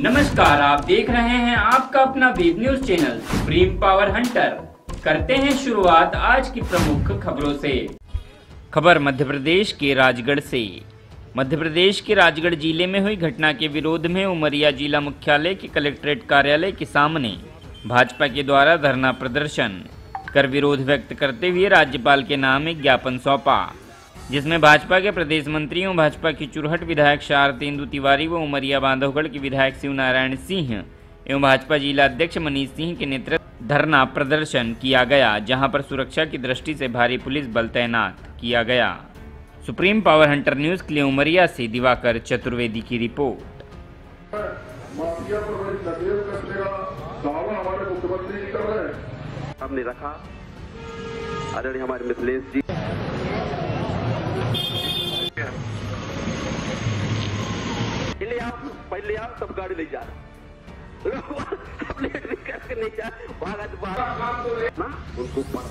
नमस्कार, आप देख रहे हैं आपका अपना web news channel Supreme Power Hunter. करते हैं शुरुआत आज की प्रमुख खबरों से। खबर मध्य प्रदेश के राजगढ़ से। मध्य प्रदेश के राजगढ़ जिले में हुई घटना के विरोध में उमरिया जिला मुख्यालय के कलेक्ट्रेट कार्यालय के सामने भाजपा के द्वारा धरना प्रदर्शन कर विरोध व्यक्त करते हुए राज्यपाल के नाम एक ज्ञापन सौंपा, जिसमें भाजपा के प्रदेश मंत्रियों, भाजपा की चुरहट विधायक शारदेंदु तिवारी व उमरिया बांधवगढ़ के विधायक शिव नारायण सिंह एवं भाजपा जिला अध्यक्ष मनीष सिंह के नेतृत्व धरना प्रदर्शन किया गया, जहां पर सुरक्षा की दृष्टि से भारी पुलिस बल तैनात किया गया। सुप्रीम पावर हंटर न्यूज के लिए उमरिया से दिवाकर चतुर्वेदी की रिपोर्ट। माफिया पर नकेल कसने का दावा हमारे मुख्यमंत्री जी कर रहे हैं। हमने रखा आदरणीय हमारे मिथिलेश जी पहले आप सब गाड़ी ले जा करके नहीं जा उनको पढ़ा।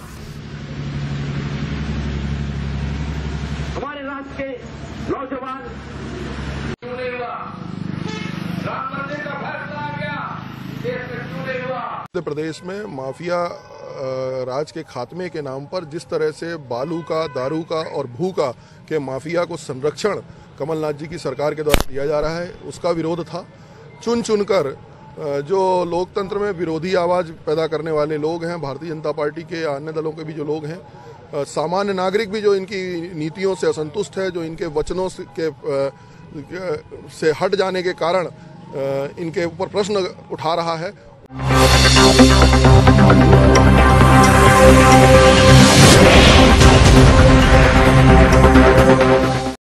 हमारे राज्य के नौजवान क्यों नहीं हुआ? राम मंदिर का फैसला आ गया, देश में क्यों नहीं हुआ? मध्य प्रदेश में माफिया राज के खात्मे के नाम पर जिस तरह से बालू का, दारू का और भू का के माफिया को संरक्षण कमलनाथ जी की सरकार के द्वारा दिया जा रहा है, उसका विरोध था। चुन चुनकर जो लोकतंत्र में विरोधी आवाज पैदा करने वाले लोग हैं, भारतीय जनता पार्टी के अन्य दलों के भी जो लोग हैं, सामान्य नागरिक भी जो इनकी नीतियों से असंतुष्ट है, जो इनके वचनों से हट जाने के कारण इनके ऊपर प्रश्न उठा रहा है,